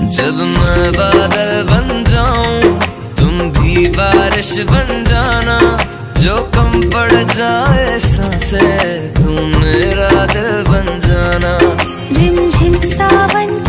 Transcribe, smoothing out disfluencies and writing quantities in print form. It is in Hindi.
जब मैं बादल बन जाऊं तुम भी बारिश बन जाना, जो कम पड़ जाए सांसें तुम मेरा दिल बन जाना। रिमझिम सावन